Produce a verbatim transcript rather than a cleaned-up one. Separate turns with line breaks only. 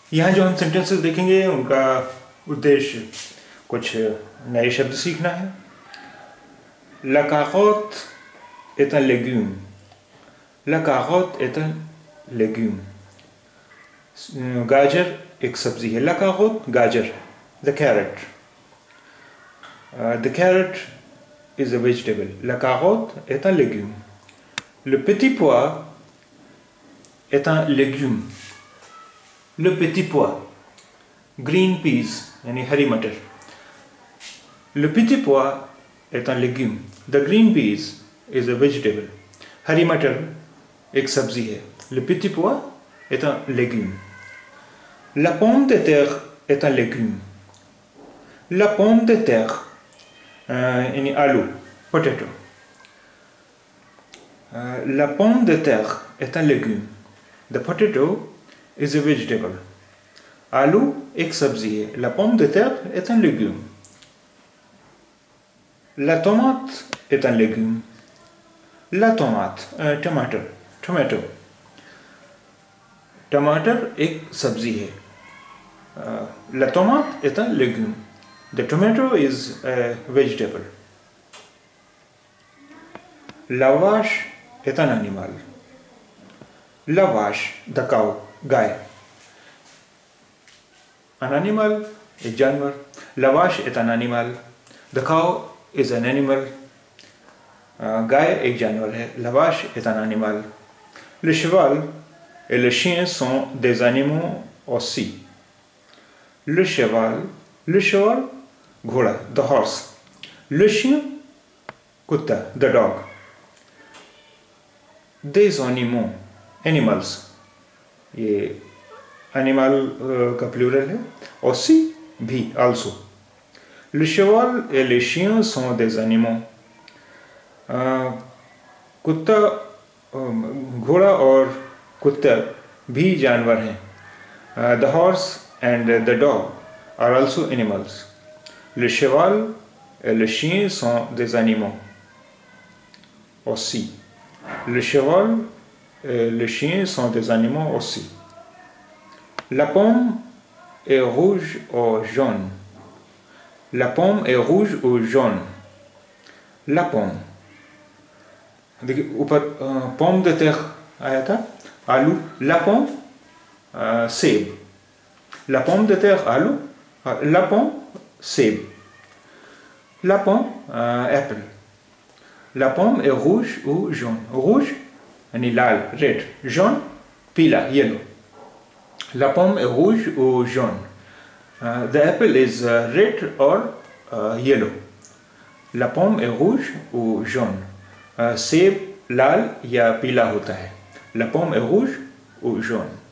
यहाँ जो हम सेंटेंसेस देखेंगे उनका उद्देश्य कुछ नए शब्द सीखना है। La carotte est un légume. La carotte est un légume. गाजर एक सब्जी है। La carotte गाजर, the carrot. Uh, the carrot is a vegetable. La carotte est un légume. Le petit pois est un légume. Le petit pois, green peas, यानी हरी मटर. Le petit pois est un légume. The green peas is a vegetable. हरी मटर एक सब्जी है. Le petit pois est un légume. La pomme de terre est un légume. La pomme de terre, यानी आलू, potato. Uh, la pomme de terre est un légume. The potato is a vegetable. आलू एक सब्जी है. La pomme de terre est un légume. La tomate est un légume. La tomate, uh, tomato, tomato. टमाटर एक सब्जी है. uh, La tomate est un légume. The tomato is a vegetable. La vache est un animal. La vache, the cow, guy. An animal, एक जानवर. La vache est un animal. The cow is an animal. uh, गाय एक जानवर है. La vache est un animal. Le cheval et le chien sont des animaux aussi. Le cheval, le cheval, घोड़ा, the horse. Le chien, कुत्ता, the dog. Des animaux, animals. ये animal uh, का plural है. aussi, भी, also. Le cheval et les chiens sont des animaux. uh, कुत्ता, घोड़ा और कुत्ता भी जानवर हैं. uh, The horse and the dog are also animals. Le cheval et le chien sont des animaux aussi. Le cheval et le chien sont des animaux aussi. La pomme est rouge ou jaune. La pomme est rouge ou jaune. La pomme. देखिए ऊपर pome de terre आया था, आलू. La pomme, सेब. La pomme de terre, आलू. La pomme, सेब. La pomme, apple. La pomme est rouge ou jaune. Rouge, यानी लाल, red. Jaune, पीला, yellow. La pomme est rouge ou jaune. Uh, the apple is uh, red or uh, yellow. La pomme est rouge ou jaune. Uh, सेब लाल या पीला होता है. La pomme est rouge ou jaune.